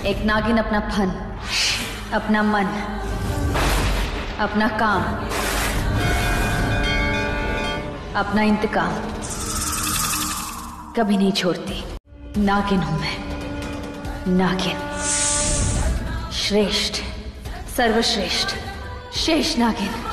एक नागिन अपना फन, अपना मन, अपना काम, अपना इंतकाम कभी नहीं छोड़ती। नागिन हूं मैं, नागिन, श्रेष्ठ, सर्वश्रेष्ठ, शेष नागिन।